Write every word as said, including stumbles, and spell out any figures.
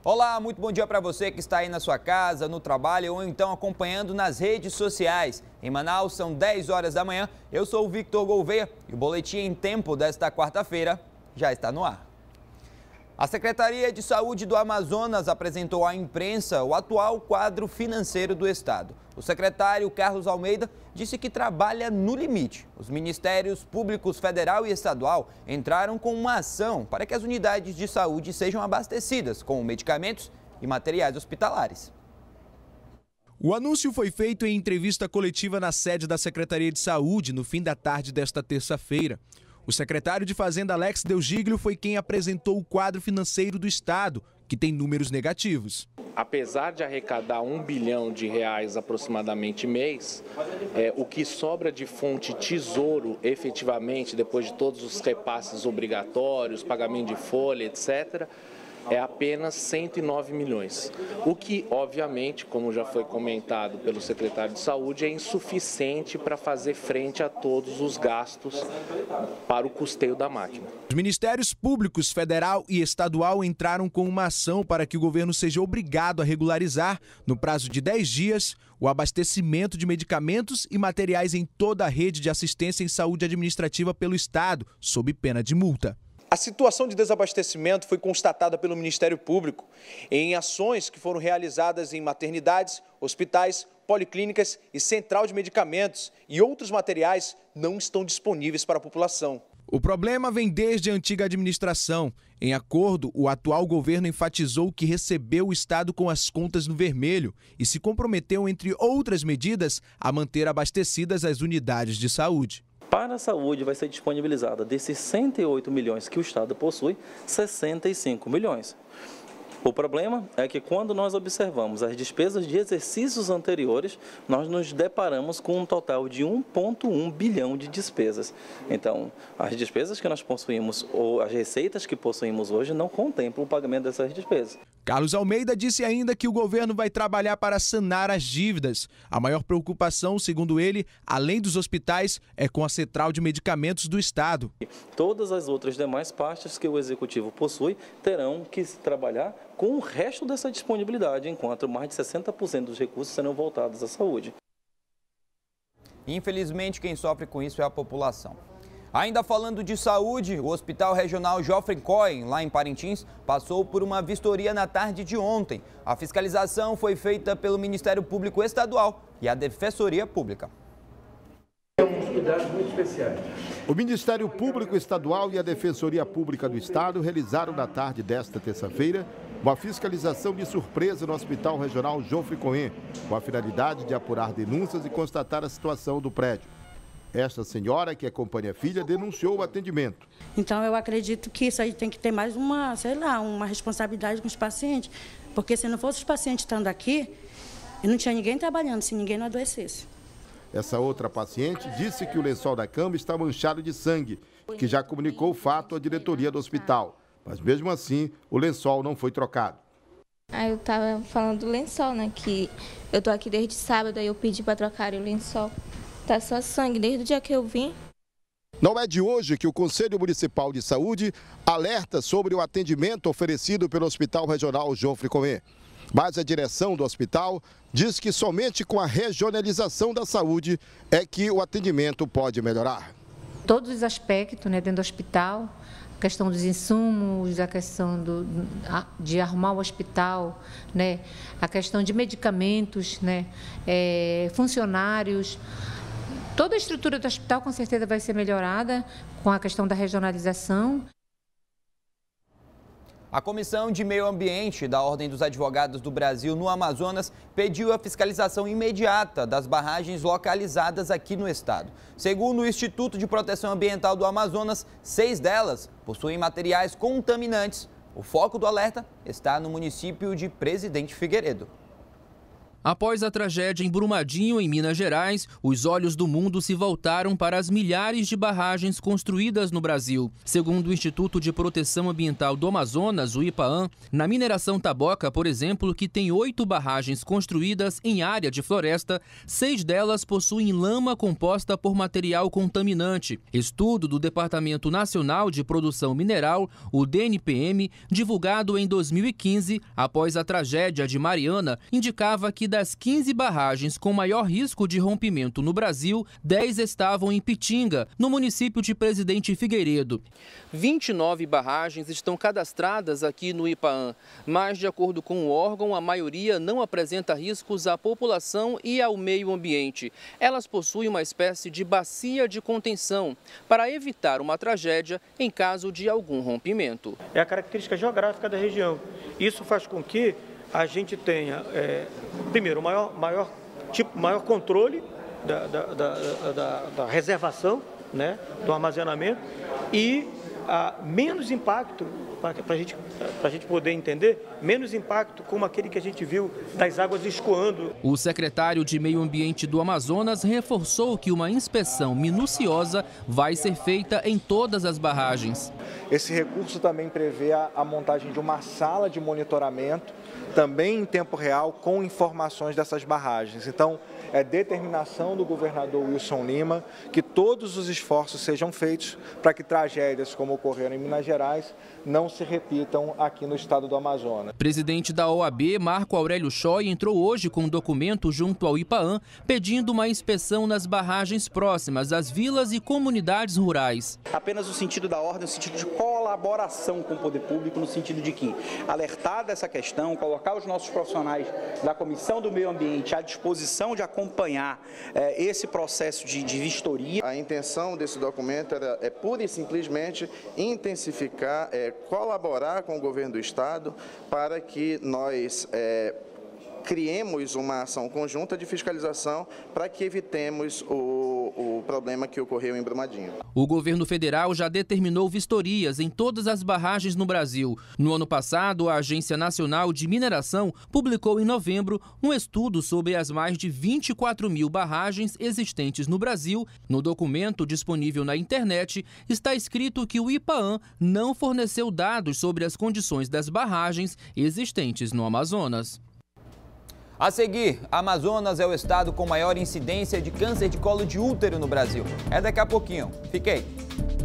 Olá, muito bom dia para você que está aí na sua casa, no trabalho ou então acompanhando nas redes sociais. Em Manaus são dez horas da manhã, eu sou o Victor Gouveia e o Boletim em Tempo desta quarta-feira já está no ar. A Secretaria de Saúde do Amazonas apresentou à imprensa o atual quadro financeiro do estado. O secretário Carlos Almeida disse que trabalha no limite. Os Ministérios Públicos Federal e Estadual entraram com uma ação para que as unidades de saúde sejam abastecidas com medicamentos e materiais hospitalares. O anúncio foi feito em entrevista coletiva na sede da Secretaria de Saúde no fim da tarde desta terça-feira. O secretário de Fazenda, Alex Delgiglio, foi quem apresentou o quadro financeiro do estado, que tem números negativos. Apesar de arrecadar um bilhão de reais aproximadamente mês, é, o que sobra de fonte tesouro, efetivamente, depois de todos os repasses obrigatórios, pagamento de folha, etcétera, é apenas cento e nove milhões. O que, obviamente, como já foi comentado pelo secretário de Saúde, é insuficiente para fazer frente a todos os gastos para o custeio da máquina. Os Ministérios Públicos Federal e Estadual entraram com uma ação para que o governo seja obrigado a regularizar, no prazo de dez dias, o abastecimento de medicamentos e materiais em toda a rede de assistência em saúde administrativa pelo estado, sob pena de multa. A situação de desabastecimento foi constatada pelo Ministério Público em ações que foram realizadas em maternidades, hospitais, policlínicas e central de medicamentos, e outros materiais não estão disponíveis para a população. O problema vem desde a antiga administração. Em acordo, o atual governo enfatizou que recebeu o estado com as contas no vermelho e se comprometeu, entre outras medidas, a manter abastecidas as unidades de saúde. Para a saúde vai ser disponibilizada desses cento e oito milhões que o estado possui, sessenta e cinco milhões. O problema é que quando nós observamos as despesas de exercícios anteriores, nós nos deparamos com um total de um vírgula um bilhão de despesas. Então, as despesas que nós possuímos ou as receitas que possuímos hoje não contemplam o pagamento dessas despesas. Carlos Almeida disse ainda que o governo vai trabalhar para sanar as dívidas. A maior preocupação, segundo ele, além dos hospitais, é com a central de medicamentos do estado. Todas as outras demais pastas que o executivo possui terão que trabalhar com o resto dessa disponibilidade, enquanto mais de sessenta por cento dos recursos serão voltados à saúde. Infelizmente, quem sofre com isso é a população. Ainda falando de saúde, o Hospital Regional Geoffrey Cohen, lá em Parintins, passou por uma vistoria na tarde de ontem. A fiscalização foi feita pelo Ministério Público Estadual e a Defensoria Pública. Uns cuidados muito especiais. O Ministério Público Estadual e a Defensoria Pública do Estado realizaram na tarde desta terça-feira uma fiscalização de surpresa no Hospital Regional Geoffrey Cohen, com a finalidade de apurar denúncias e constatar a situação do prédio. Esta senhora, que acompanha a filha, denunciou o atendimento. Então, eu acredito que isso aí tem que ter mais uma, sei lá, uma responsabilidade com os pacientes, porque se não fosse os pacientes estando aqui, não tinha ninguém trabalhando, se ninguém não adoecesse. Essa outra paciente disse que o lençol da cama está manchado de sangue, que já comunicou o fato à diretoria do hospital. Mas mesmo assim, o lençol não foi trocado. Aí eu estava falando do lençol, né, que eu tô aqui desde sábado, aí eu pedi para trocar o lençol. Tá só sangue desde o dia que eu vim. Não é de hoje que o Conselho Municipal de Saúde alerta sobre o atendimento oferecido pelo Hospital Regional Geoffrey Cohen. Mas a direção do hospital diz que somente com a regionalização da saúde é que o atendimento pode melhorar. Todos os aspectos, né, dentro do hospital, a questão dos insumos, a questão do, de arrumar o hospital, né, a questão de medicamentos, né, é, funcionários. Toda a estrutura do hospital com certeza vai ser melhorada com a questão da regionalização. A Comissão de Meio Ambiente da Ordem dos Advogados do Brasil no Amazonas pediu a fiscalização imediata das barragens localizadas aqui no estado. Segundo o Instituto de Proteção Ambiental do Amazonas, seis delas possuem materiais contaminantes. O foco do alerta está no município de Presidente Figueiredo. Após a tragédia em Brumadinho, em Minas Gerais, os olhos do mundo se voltaram para as milhares de barragens construídas no Brasil. Segundo o Instituto de Proteção Ambiental do Amazonas, o IPAAM, na mineração Taboca, por exemplo, que tem oito barragens construídas em área de floresta, seis delas possuem lama composta por material contaminante. Estudo do Departamento Nacional de Produção Mineral, o D N P M, divulgado em dois mil e quinze, após a tragédia de Mariana, indicava que das quinze barragens com maior risco de rompimento no Brasil, dez estavam em Pitinga, no município de Presidente Figueiredo. vinte e nove barragens estão cadastradas aqui no IPAAM, mas, de acordo com o órgão, a maioria não apresenta riscos à população e ao meio ambiente. Elas possuem uma espécie de bacia de contenção para evitar uma tragédia em caso de algum rompimento. É a característica geográfica da região. Isso faz com que a gente tenha, é, primeiro, maior, maior, tipo, maior controle da, da, da, da, da reservação, né, do armazenamento e a, menos impacto, para a gente, a gente poder entender, menos impacto como aquele que a gente viu das águas escoando. O secretário de Meio Ambiente do Amazonas reforçou que uma inspeção minuciosa vai ser feita em todas as barragens. Esse recurso também prevê a, a montagem de uma sala de monitoramento, também em tempo real, com informações dessas barragens. Então, é determinação do governador Wilson Lima que todos os esforços sejam feitos para que tragédias como ocorreram em Minas Gerais não se repitam aqui no estado do Amazonas. Presidente da O A B, Marco Aurélio Choi, entrou hoje com um documento junto ao IPAAM pedindo uma inspeção nas barragens próximas às vilas e comunidades rurais. Apenas o sentido da ordem, o sentido de colaboração com o poder público, no sentido de que alertar dessa questão, colocar os nossos profissionais da Comissão do Meio Ambiente à disposição de acompanhar eh, esse processo de, de vistoria. A intenção desse documento era, é pura e simplesmente intensificar, é, colaborar com o governo do estado para que nós é, criemos uma ação conjunta de fiscalização para que evitemos o, o problema que ocorreu em Brumadinho. O governo federal já determinou vistorias em todas as barragens no Brasil. No ano passado, a Agência Nacional de Mineração publicou em novembro um estudo sobre as mais de vinte e quatro mil barragens existentes no Brasil. No documento disponível na internet, está escrito que o IPAAM não forneceu dados sobre as condições das barragens existentes no Amazonas. A seguir, Amazonas é o estado com maior incidência de câncer de colo de útero no Brasil. É daqui a pouquinho. Fique aí.